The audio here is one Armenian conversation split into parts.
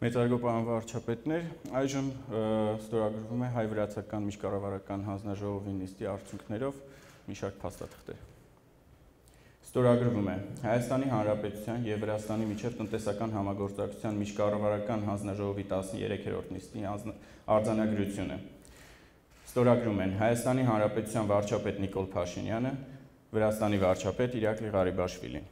Մեծարգո պարոն վարչապետներ, այժմ ստորագրվում է հայ-վրացական միջկառավարական հանձնաժողովի նիստի արդյունքներով մի շարք փաստաթղթեր։ Ստորագրվում է Հայաստանի Հանրապետության և Վրաստանի միջև տնտեսական համագործակցության միջկառավարական հանձնաժողովի 13-րդ նիստի արձանագրությունը։ Ստորագրում են Հայաստանի Հանրապետության վարչապետ Նիկոլ Փաշինյանը, Վրաստանի վարչապետ Իրակլի Ղարիբաշվիլին։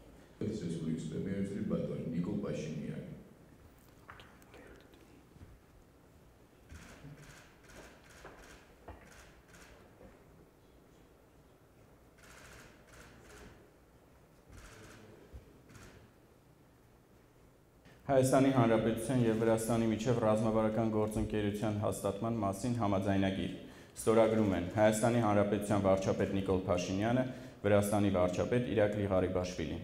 Հայաստանի Հանրապետության և Վրաստանի միջև ռազմավարական գործընկերության հաստատման մասին համաձայնագիր։ Ստորագրում են Հայաստանի Հանրապետության վարչապետ Նիկոլ Փաշինյանը, Վրաստանի վարչապետ Իրակլի Ղարիբաշվիլին։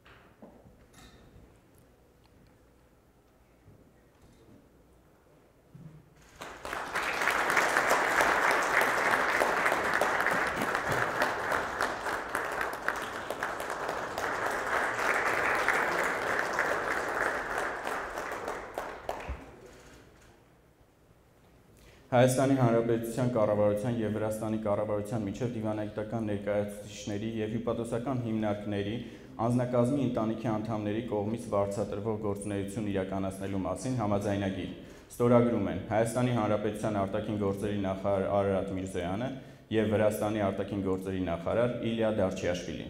Հայաստանի Հանրապետության կառավարության և Վրաստանի կառավարության միջև դիվանագիտական ներկայացուցիչների և հյուպատոսական հիմնարկների անձնակազմի ընտանիքի անդամների կողմից վարձատրվող գործունեություն իրականացնելու մասին համաձայնագիր։ Ստորագրում են Հայաստանի Հանրապետության արտաքին գործերի նախարար Արարատ Միրզոյանը և Վրաստանի արտաքին գործերի նախարար Իլիա Դարչիաշվիլին։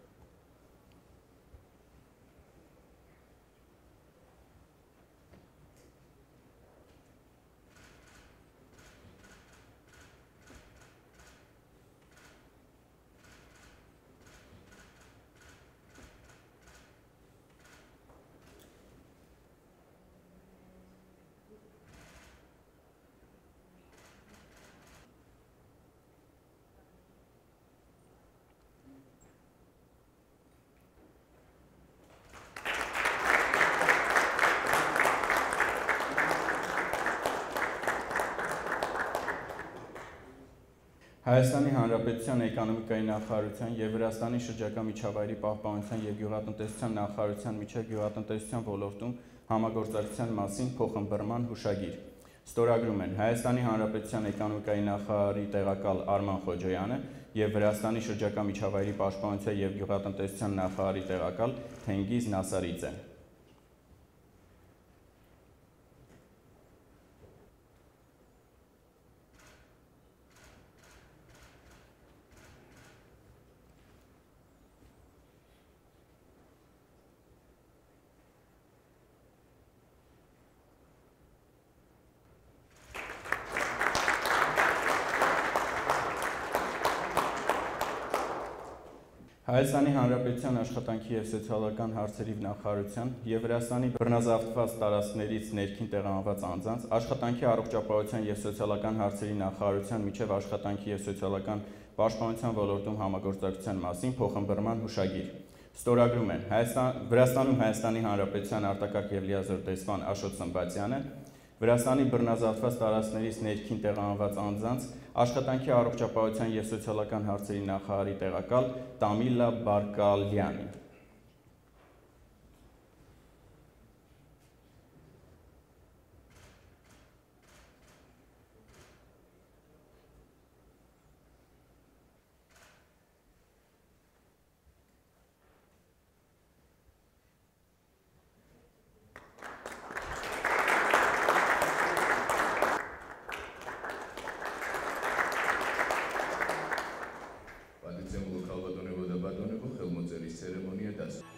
Հայաստանի Հանրապետության էկոնոմիկայի նախարարության և Վրաստանի շրջակա միջավայրի պահպանության և գյուղատնտեսության նախարարության միջև գյուղատնտեսության ոլորտում համագործակցության մասին փոխըմբռնման հուշագիր։ Ստորագրում են Հայաստանի Հանրապետության էկոնոմիկայի նախարարի տեղակալ Արման Խոջոյանը և Վրաստանի շրջակա միջավայրի պաշտպանության և գյուղատնտեսության նախարարի տեղակալ Թենգիզ Նասարիձեն։ Հայաստանի Հանրապետության աշխատանքի և սոցիալական հարցերի նախարարության և Վրաստանի բռնազավթված տարածքներից ներքին տեղահանված անձանց աշխատանքի առողջապահության և սոցիալական հարցերի նախարարության միջև աշխատանքի և սոցիալական պաշտպանության ոլորտում համագործակցության մասին փոխըմբռնման հուշագիր։ Ստորագրում են Վրաստանում Հայաստանի Հանրապետության արտակարգ և լիազոր դեսպան Աշոտ Սմբատյանը, Վրաստանի բռնազավթված տարածքներից ներքին տեղահանված անձանց աշխատանքի առողջապահության և սոցիալական հարցերի նախարարի տեղակալ Տամիլա Բարկալյանի։ Պատիցիան լոքալ բատոնեվո դա բատոնեվո խելմոծերի ցերեմոնիա դաս